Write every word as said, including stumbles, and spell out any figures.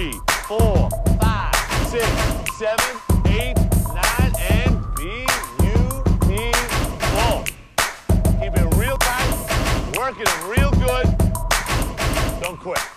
three, four, five, six, seven, eight, nine, and beautiful. Keep it real tight, working it real good. Don't quit.